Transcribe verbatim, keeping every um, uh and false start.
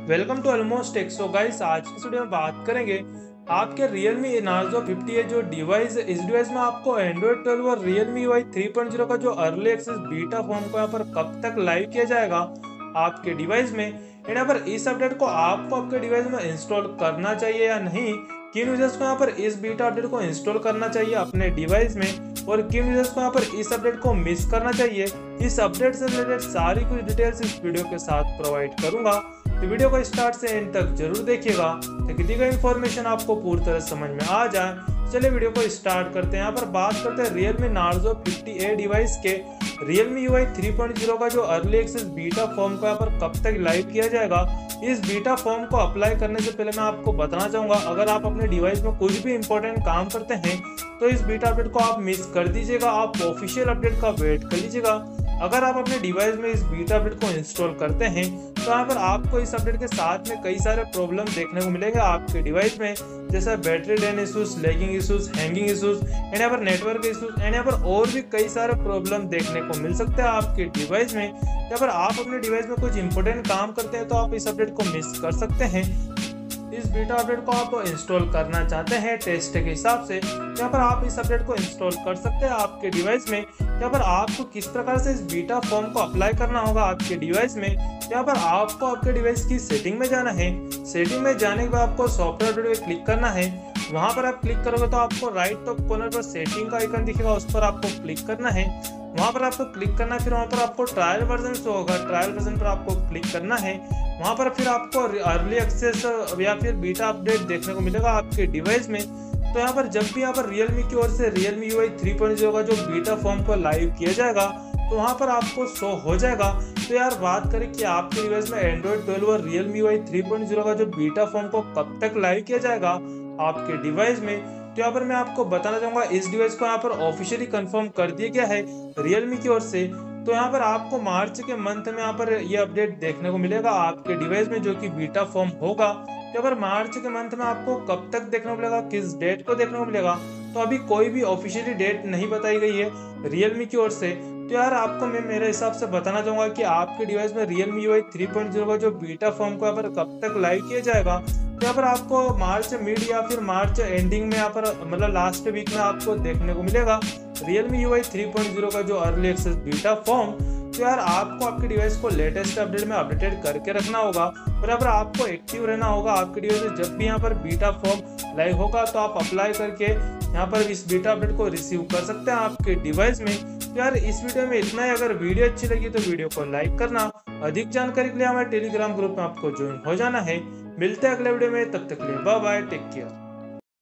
Welcome to almost tech. So guys, आज की video में बात करेंगे आपके Realme Narzo फिफ्टी है जो डिवाइस है। इस डिवाइस में आपको एंड्रॉइड ट्वेल्व और Realme U I three point zero का जो अर्ली एक्सेस बीटा फॉर्म को यहाँ पर कब तक लाइव किया जाएगा आपके डिवाइस में, एंड यहाँ पर इस अपडेट को आपको आपके डिवाइस में इंस्टॉल करना चाहिए या नहीं, किन यूजर्स को यहाँ पर इस बीटा अपडेट को इंस्टॉल करना चाहिए अपने डिवाइस में और किन यूजर्स को यहाँ पर इस अपडेट को मिस करना चाहिए। इस अपडेट से रिलेटेड सारी कुछ डिटेल्स इस वीडियो के साथ प्रोवाइड करूंगा, तो वीडियो को स्टार्ट से एंड तक जरूर देखिएगा ताकि दी गई इन्फॉर्मेशन आपको पूरी तरह समझ में आ जाए। चलिए वीडियो को स्टार्ट करते हैं। यहाँ पर बात करते हैं Realme Narzo fifty A device के Realme U I three point zero का जो अर्ली एक्सेस बीटा फॉर्म को यहाँ पर कब तक लाइव किया जाएगा। इस बीटा फॉर्म को अप्लाई करने से पहले मैं आपको बताना चाहूंगा, अगर आप अपने डिवाइस में कुछ भी इंपॉर्टेंट काम करते हैं तो इस बीटा अपडेट को आप मिस कर दीजिएगा, आप ऑफिशियल अपडेट का वेट कर लीजिएगा। अगर आप अपने डिवाइस में इस बीटा अपडेट को इंस्टॉल करते हैं तो यहाँ पर आपको इस अपडेट के साथ में कई सारे प्रॉब्लम देखने को मिलेंगे आपके डिवाइस में, जैसे battery drain issues, lagging issues, hanging issues and यहाँ पर नेटवर्क इशूज एंड यहाँ पर और भी कई सारे प्रॉब्लम देखने को मिल सकते हैं आपके डिवाइस में। यहाँ पर आप अपने डिवाइस में कुछ इंपॉर्टेंट काम करते हैं तो आप इस अपडेट को मिस कर सकते हैं। इस बीटा अपडेट को आप इंस्टॉल करना चाहते हैं टेस्ट के हिसाब से, यहाँ पर आप इस अपडेट को इंस्टॉल कर सकते हैं आपके डिवाइस में। यहाँ पर आपको किस प्रकार से इस बीटा फॉर्म को अप्लाई करना होगा आपके डिवाइस में, यहाँ पर आपको आपके डिवाइस की सेटिंग में जाना है। सेटिंग में जाने के बाद आपको सॉफ्टवेयर अपडेट पे क्लिक करना है। वहां पर आप क्लिक करोगे तो आपको राइट टॉप कॉर्नर पर सेटिंग का आइकन दिखेगा, उस पर आपको क्लिक करना है। वहां पर आपको क्लिक करना है, फिर वहां पर आपको ट्रायल वर्जन शो होगा, ट्रायल वर्जन पर आपको क्लिक करना है। वहां पर फिर आपको अर्ली एक्सेस या फिर बीटा अपडेट देखने को मिलेगा आपके डिवाइस में। तो यहाँ पर जब भी यहाँ पर Realme की ओर से Realme U I three point zero का जो बीटा फॉर्म को लाइव किया जाएगा तो वहाँ पर आपको शो हो जाएगा। तो यार बात करें कि आपके डिवाइस में एंड्रॉइड ट्वेल्व और Realme U I three point zero का जो बीटा फॉर्म को कब तक लाइव किया जाएगा आपके डिवाइस में, तो यहाँ पर मैं आपको बताना चाहूंगा इस डिवाइस को यहाँ पर ऑफिशियली कंफर्म कर दिया गया है Realme की ओर से। तो यहाँ पर आपको मार्च के मंथ में यहाँ पर ये अपडेट देखने को मिलेगा आपके डिवाइस में, जो कि बीटा फॉर्म होगा। तो यहाँ पर मार्च के मंथ में आपको कब तक देखने को मिलेगा, किस डेट को देखने को मिलेगा, तो अभी कोई भी ऑफिशियली डेट नहीं बताई गई है Realme की ओर से। तो यार आपको मैं मेरे हिसाब से बताना चाहूंगा कि आपके डिवाइस में Realme U I three point zero का जो बीटा फॉर्म को यहाँ पर कब तक लाइव किया जाएगा। तो यहाँ पर आपको मार्च मिड या फिर मार्च एंडिंग में यहाँ पर मतलब लास्ट वीक में आपको देखने को मिलेगा Realme U I three point zero का जो अर्ली एक्सेस बीटा फॉर्म। तो यार आपको आपके डिवाइस को लेटेस्ट अपडेट में अपडेटेड करके रखना होगा और यहाँ पर आपको एक्टिव रहना होगा आपके डिवाइस में। जब भी यहाँ पर बीटा फॉर्म लाइव होगा तो आप अप्लाई करके यहाँ पर इस बीटा अपडेट को रिसीव कर सकते हैं आपके डिवाइस में। तो यार इस वीडियो में इतना ही। अगर वीडियो अच्छी लगी तो वीडियो को लाइक करना, अधिक जानकारी के लिए हमारे टेलीग्राम ग्रुप में आपको ज्वाइन हो जाना है। मिलते हैं अगले वीडियो में, तब तक के लिए बाय बाय, टेक केयर।